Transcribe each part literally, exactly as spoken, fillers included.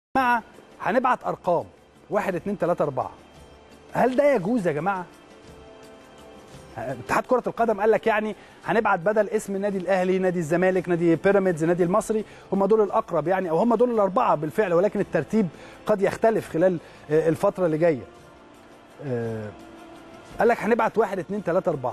جماعه هنبعت ارقام واحد اتنين تلاته اربعه. هل ده يجوز يا جماعه؟ اتحاد كره القدم قال لك يعني هنبعت بدل اسم النادي الاهلي نادي الزمالك نادي بيراميدز نادي المصري، هم دول الاقرب يعني، او هم دول الاربعه بالفعل، ولكن الترتيب قد يختلف خلال الفتره اللي جايه. قال لك هنبعت واحد اتنين تلاته اربعه.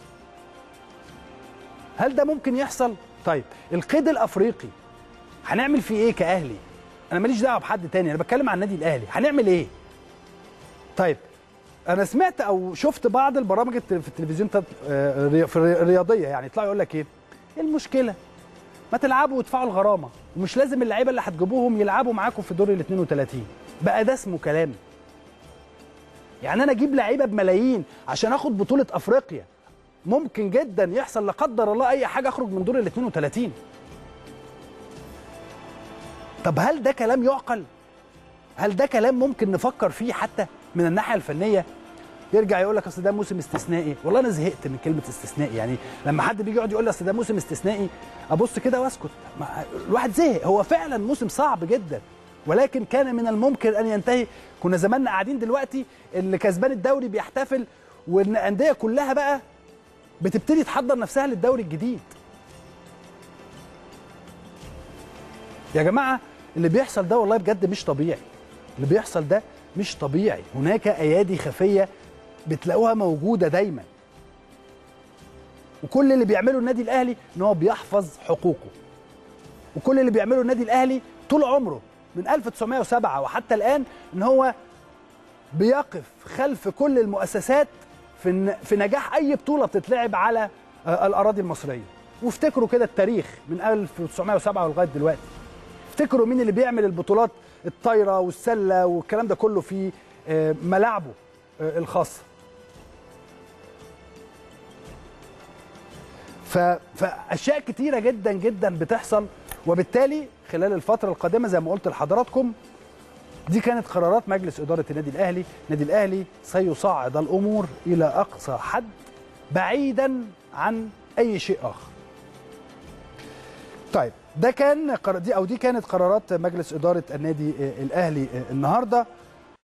هل ده ممكن يحصل؟ طيب القيد الافريقي هنعمل فيه ايه كاهلي؟ انا ماليش دعوه بحد تاني، انا بتكلم عن النادي الاهلي، هنعمل ايه؟ طيب انا سمعت او شفت بعض البرامج في التلفزيون في الرياضيه يعني يطلعوا يقول لك ايه؟ ايه المشكله؟ ما تلعبوا وادفعوا الغرامه، ومش لازم اللعيبه اللي هتجيبوهم يلعبوا معاكم في دور ال اتنين وتلاتين. بقى ده اسمه كلام؟ يعني انا اجيب لعيبه بملايين عشان اخد بطوله افريقيا، ممكن جدا يحصل لا قدر الله اي حاجه اخرج من دور ال اتنين وتلاتين. طب هل ده كلام يعقل؟ هل ده كلام ممكن نفكر فيه حتى من الناحيه الفنيه؟ يرجع يقول لك اصل ده موسم استثنائي. والله انا زهقت من كلمه استثنائي، يعني لما حد بيجي يقعد يقول لي اصل ده موسم استثنائي ابص كده واسكت. الواحد زهق، هو فعلا موسم صعب جدا، ولكن كان من الممكن ان ينتهي. كنا زماننا قاعدين دلوقتي اللي كسبان الدوري بيحتفل، والانديه كلها بقى بتبتدي تحضر نفسها للدوري الجديد. يا جماعه اللي بيحصل ده والله بجد مش طبيعي، اللي بيحصل ده مش طبيعي. هناك ايادي خفيه بتلاقوها موجوده دايما، وكل اللي بيعمله النادي الاهلي ان هو بيحفظ حقوقه، وكل اللي بيعمله النادي الاهلي طول عمره من ألف وتسعمائة وسبعة وحتى الان ان هو بيقف خلف كل المؤسسات في في نجاح اي بطوله بتتلعب على الاراضي المصريه. وافتكروا كده التاريخ من ألف وتسعمائة وسبعة لغايه دلوقتي، افتكروا مين اللي بيعمل البطولات الطايره والسله والكلام ده كله في ملاعبه الخاصه. فاشياء كتيره جدا جدا بتحصل، وبالتالي خلال الفتره القادمه زي ما قلت لحضراتكم دي كانت قرارات مجلس اداره النادي الاهلي. النادي الاهلي سيصعد الامور الى اقصى حد بعيدا عن اي شيء اخر. طيب ده كان دي او دي كانت قرارات مجلس اداره النادي الاهلي النهارده.